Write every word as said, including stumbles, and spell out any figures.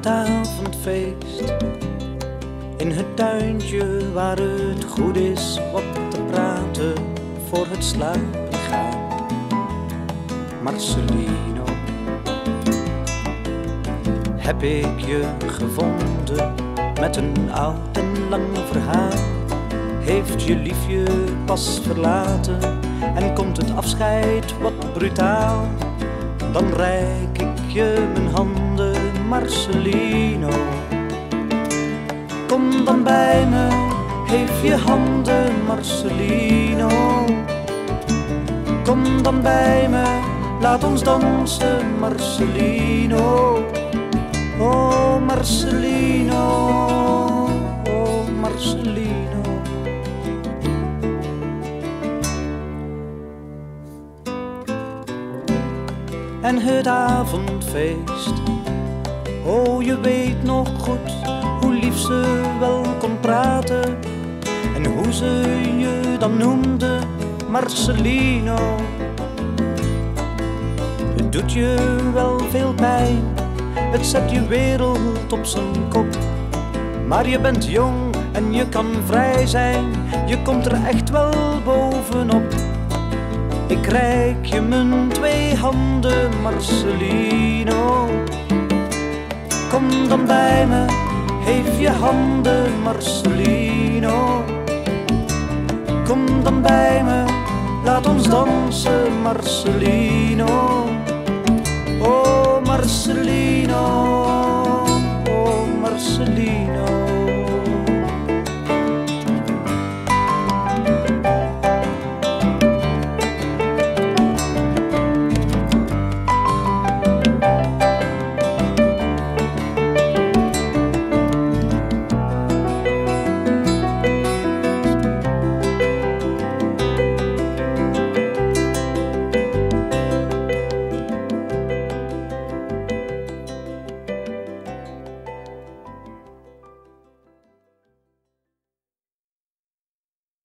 het avondfeest in het tuintje waar het goed is wat te praten voor het slapen gaan. Marcelino, heb ik je gevonden met een oud en lang verhaal. Heeft je liefje pas verlaten en komt het afscheid wat brutaal. Dan reik ik je mijn handen, Marcelino. Kom dan bij me, geef je handen, Marcelino. Kom dan bij me, laat ons dansen, Marcelino. Oh Marcelino, oh Marcelino. En het avondfeest, oh je weet nog goed hoe lief ze wel kon praten en hoe ze je dan noemde, Marcelino. Het doet je wel veel pijn, het zet je wereld op zijn kop. Maar je bent jong en je kan vrij zijn, je komt er echt wel bovenop. Ik reik je mijn twee handen, Marcelino. Kom dan bij me, geef je handen, Marcelino. Kom dan bij me, laat ons dansen, Marcelino.